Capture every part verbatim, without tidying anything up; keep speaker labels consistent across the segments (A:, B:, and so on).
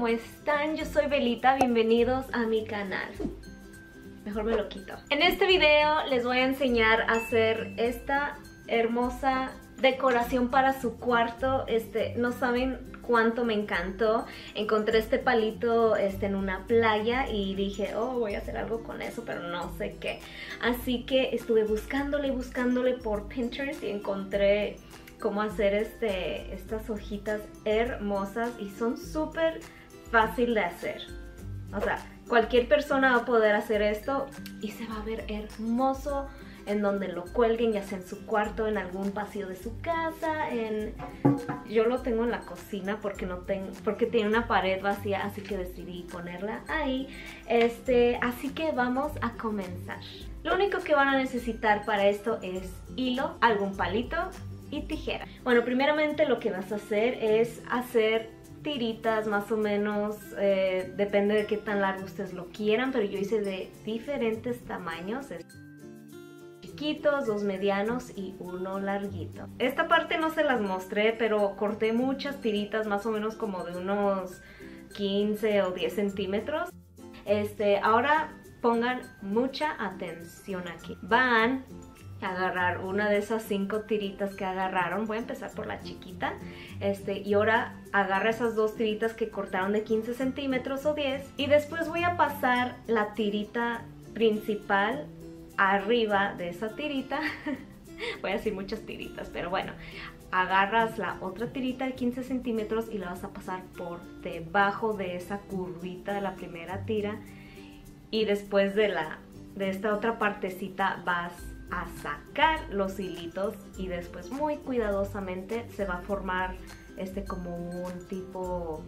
A: ¿cómo están? Yo soy Belita, bienvenidos a mi canal. Mejor me lo quito. En este video les voy a enseñar a hacer esta hermosa decoración para su cuarto. Este, no saben cuánto me encantó. Encontré este palito este, en una playa y dije, oh, voy a hacer algo con eso, pero no sé qué. Así que estuve buscándole y buscándole por Pinterest y encontré cómo hacer este, estas hojitas hermosas y son súper fácil de hacer. O sea, cualquier persona va a poder hacer esto y se va a ver hermoso en donde lo cuelguen, ya sea en su cuarto, en algún pasillo de su casa, en... Yo lo tengo en la cocina porque no tengo, porque tiene una pared vacía, así que decidí ponerla ahí. Este, así que vamos a comenzar. Lo único que van a necesitar para esto es hilo, algún palito y tijera. Bueno, primeramente lo que vas a hacer es hacer tiritas más o menos, eh, depende de qué tan largo ustedes lo quieran, pero yo hice de diferentes tamaños, chiquitos, dos medianos y uno larguito. Esta parte no se las mostré, pero corté muchas tiritas más o menos como de unos quince o diez centímetros. Este, ahora pongan mucha atención aquí. Van agarrar una de esas cinco tiritas que agarraron, voy a empezar por la chiquita, este, y ahora agarra esas dos tiritas que cortaron de quince centímetros o diez, y después voy a pasar la tirita principal arriba de esa tirita. Voy a decir muchas tiritas, pero bueno, agarras la otra tirita de quince centímetros y la vas a pasar por debajo de esa curvita de la primera tira, y después de, la, de esta otra partecita vas a sacar los hilitos y después muy cuidadosamente se va a formar este como un tipo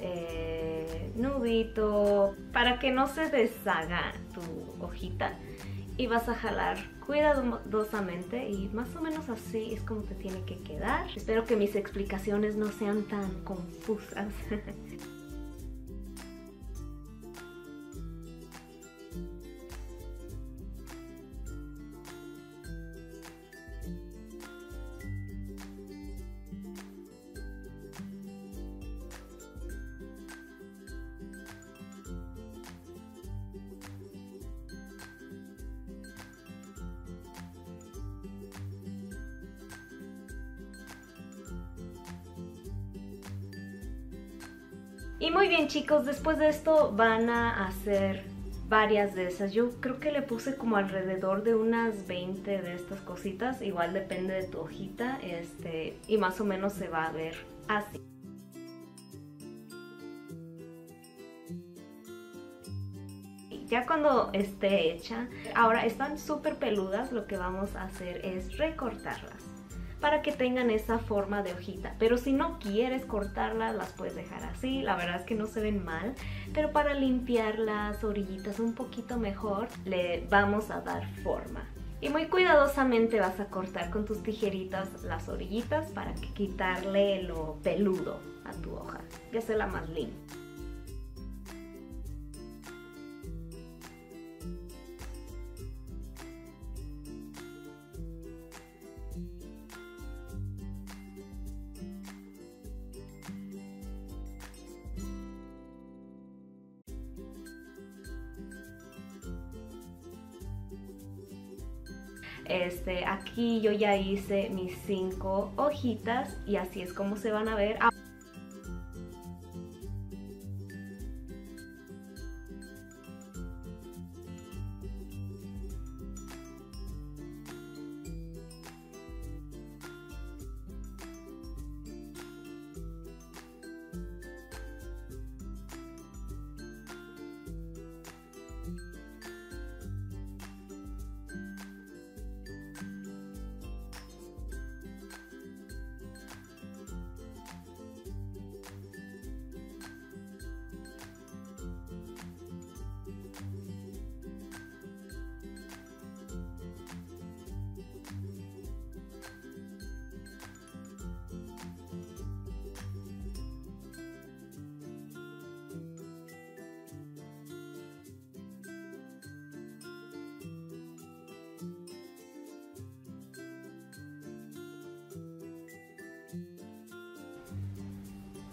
A: eh, nudito para que no se deshaga tu hojita, y vas a jalar cuidadosamente y más o menos así es como te tiene que quedar. Espero que mis explicaciones no sean tan confusas. Y muy bien, chicos, después de esto van a hacer varias de esas. Yo creo que le puse como alrededor de unas veinte de estas cositas. Igual depende de tu hojita, este, y más o menos se va a ver así. Ya cuando esté hecha, ahora están súper peludas, lo que vamos a hacer es recortarlas para que tengan esa forma de hojita. Pero si no quieres cortarlas, las puedes dejar así. La verdad es que no se ven mal, pero para limpiar las orillitas un poquito mejor, le vamos a dar forma. Y muy cuidadosamente vas a cortar con tus tijeritas las orillitas para que quitarle lo peludo a tu hoja y hacerla más linda. Este, aquí yo ya hice mis cinco hojitas y así es como se van a ver.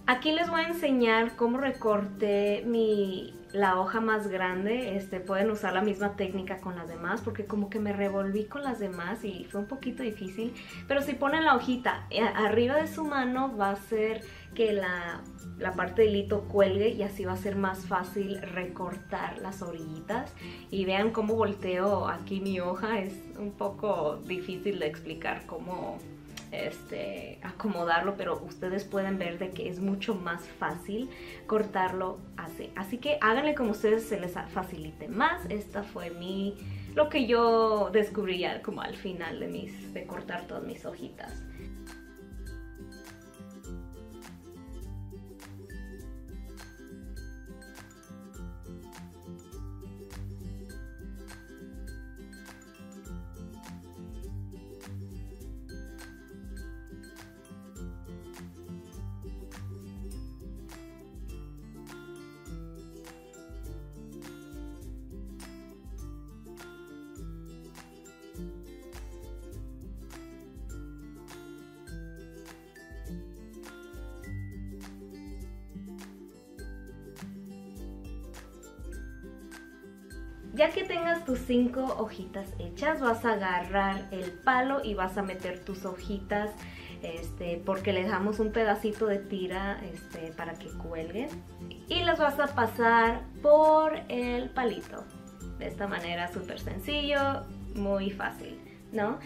A: Aquí les voy a enseñar cómo recorté mi, la hoja más grande. Este, pueden usar la misma técnica con las demás porque como que me revolví con las demás y fue un poquito difícil. Pero si ponen la hojita arriba de su mano va a hacer que la, la parte del hilito cuelgue y así va a ser más fácil recortar las orillitas. Y vean cómo volteo aquí mi hoja, es un poco difícil de explicar cómo este, acomodarlo, pero ustedes pueden ver de que es mucho más fácil cortarlo así. Así que háganle como ustedes se les facilite más. Esta fue mi, lo que yo descubrí ya como al final de, mis, de cortar todas mis hojitas. Ya que tengas tus cinco hojitas hechas, vas a agarrar el palo y vas a meter tus hojitas, este, porque le dejamos un pedacito de tira este, para que cuelguen. Y las vas a pasar por el palito. De esta manera súper sencillo, muy fácil, ¿no?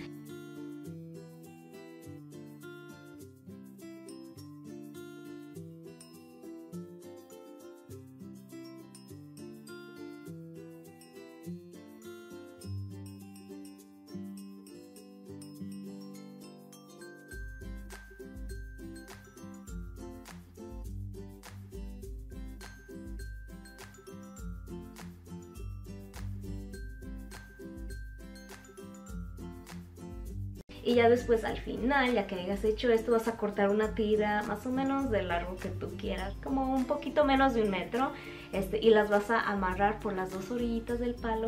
A: Y ya después al final, ya que hayas hecho esto, vas a cortar una tira más o menos del largo que tú quieras, como un poquito menos de un metro, este, y las vas a amarrar por las dos orillitas del palo.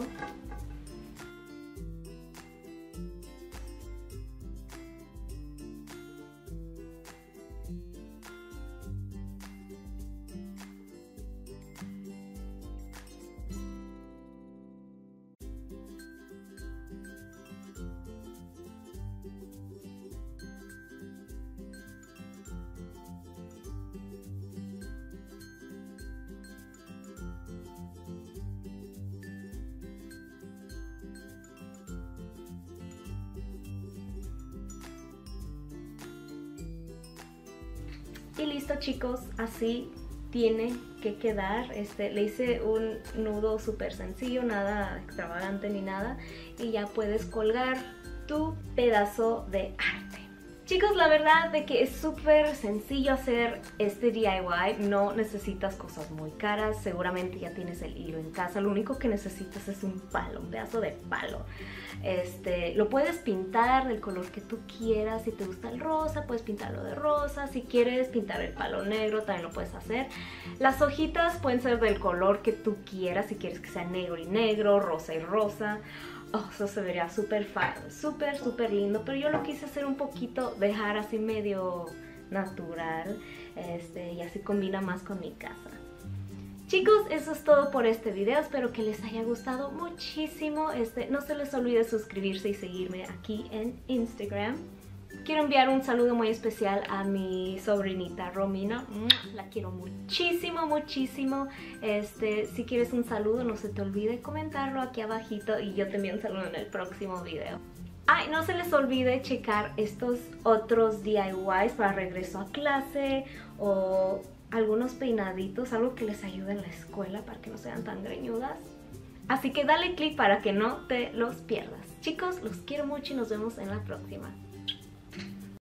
A: Y listo, chicos, así tiene que quedar. Este, le hice un nudo súper sencillo, nada extravagante ni nada, y ya puedes colgar tu pedazo de arte. Chicos, la verdad de que es súper sencillo hacer este D I Y, no necesitas cosas muy caras, seguramente ya tienes el hilo en casa, lo único que necesitas es un palo, un pedazo de palo. Este, lo puedes pintar del color que tú quieras, si te gusta el rosa puedes pintarlo de rosa, si quieres pintar el palo negro también lo puedes hacer. Las hojitas pueden ser del color que tú quieras, si quieres que sea negro y negro, rosa y rosa. Oh, eso se vería súper súper, súper lindo, pero yo lo quise hacer un poquito, dejar así medio natural, este, y así combina más con mi casa. Chicos, eso es todo por este video, espero que les haya gustado muchísimo. Este, no se les olvide suscribirse y seguirme aquí en Instagram. Quiero enviar un saludo muy especial a mi sobrinita Romina, la quiero muchísimo, muchísimo. Este, si quieres un saludo, no se te olvide comentarlo aquí abajito y yo te envío un saludo en el próximo video. Ay, no se les olvide checar estos otros D I Ys para regreso a clase o algunos peinaditos, algo que les ayude en la escuela para que no sean tan greñudas. Así que dale click para que no te los pierdas. Chicos, los quiero mucho y nos vemos en la próxima.